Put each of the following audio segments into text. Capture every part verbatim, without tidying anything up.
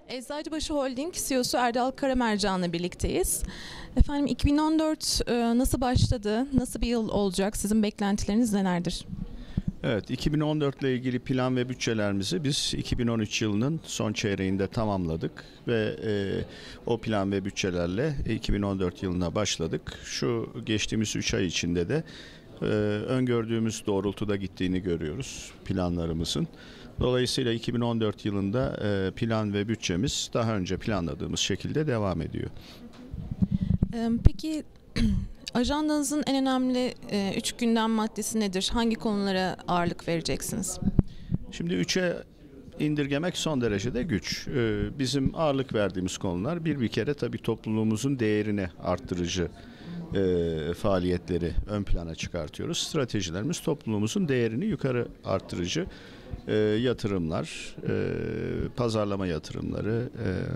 Eczacıbaşı Holding C E O'su Erdal Karamercan'la birlikteyiz. Efendim iki bin on dört e, nasıl başladı? Nasıl bir yıl olacak? Sizin beklentileriniz nelerdir? Evet, iki bin on dört ile ilgili plan ve bütçelerimizi biz iki bin on üç yılının son çeyreğinde tamamladık ve e, o plan ve bütçelerle iki bin on dört yılına başladık. Şu geçtiğimiz üç ay içinde de e, öngördüğümüz doğrultuda gittiğini görüyoruz planlarımızın. Dolayısıyla iki bin on dört yılında e, plan ve bütçemiz daha önce planladığımız şekilde devam ediyor. E, peki ajandanızın en önemli e, üç gündem maddesi nedir? Hangi konulara ağırlık vereceksiniz? Şimdi üçe indirgemek son derecede güç. Ee, Bizim ağırlık verdiğimiz konular bir bir kere tabii topluluğumuzun değerini arttırıcı e, faaliyetleri ön plana çıkartıyoruz. Stratejilerimiz topluluğumuzun değerini yukarı arttırıcı e, yatırımlar, e, pazarlama yatırımları,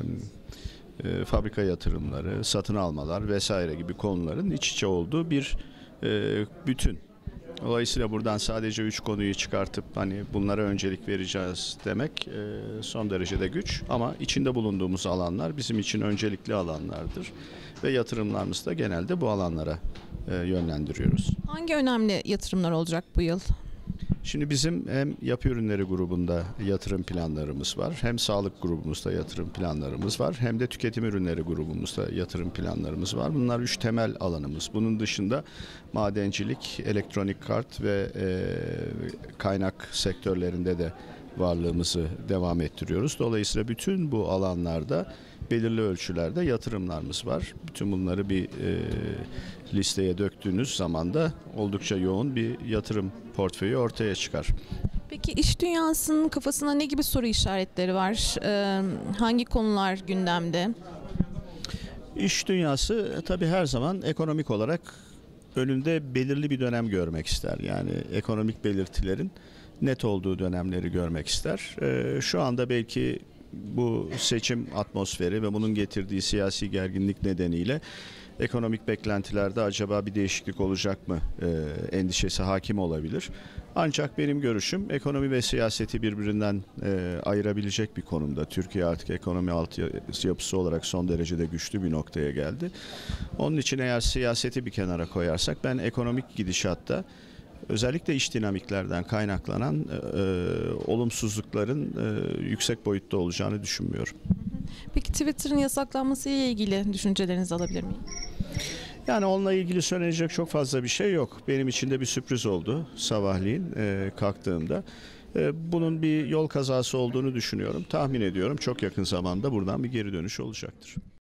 e, e, fabrika yatırımları, satın almalar vesaire gibi konuların iç içe olduğu bir e, bütün. Dolayısıyla buradan sadece üç konuyu çıkartıp hani bunlara öncelik vereceğiz demek e, son derecede güç. Ama içinde bulunduğumuz alanlar bizim için öncelikli alanlardır. Ve yatırımlarımızı da genelde bu alanlara e, yönlendiriyoruz. Hangi önemli yatırımlar olacak bu yıl? Şimdi bizim hem yapı ürünleri grubunda yatırım planlarımız var, hem sağlık grubumuzda yatırım planlarımız var, hem de tüketim ürünleri grubumuzda yatırım planlarımız var. Bunlar üç temel alanımız. Bunun dışında madencilik, elektronik kart ve e, kaynak sektörlerinde de varlığımızı devam ettiriyoruz. Dolayısıyla bütün bu alanlarda belirli ölçülerde yatırımlarımız var. Bütün bunları bir e, listeye döktüğünüz zaman da oldukça yoğun bir yatırım portföyü ortaya çıkar. Peki iş dünyasının kafasında ne gibi soru işaretleri var? Ee, hangi konular gündemde? İş dünyası e, tabii her zaman ekonomik olarak önünde belirli bir dönem görmek ister. Yani ekonomik belirtilerin net olduğu dönemleri görmek ister. E, şu anda belki bu seçim atmosferi ve bunun getirdiği siyasi gerginlik nedeniyle ekonomik beklentilerde acaba bir değişiklik olacak mı e, endişesi hakim olabilir. Ancak benim görüşüm ekonomi ve siyaseti birbirinden e, ayırabilecek bir konumda. Türkiye artık ekonomi altyapısı olarak son derecede güçlü bir noktaya geldi. Onun için eğer siyaseti bir kenara koyarsak ben ekonomik gidişatta özellikle iç dinamiklerden kaynaklanan e, olumsuzlukların e, yüksek boyutta olacağını düşünmüyorum. Peki Twitter'ın yasaklanması ile ilgili düşüncelerinizi alabilir miyim? Yani onunla ilgili söylenecek çok fazla bir şey yok. Benim için de bir sürpriz oldu sabahleyin e, kalktığımda. E, bunun bir yol kazası olduğunu düşünüyorum. Tahmin ediyorum çok yakın zamanda buradan bir geri dönüş olacaktır.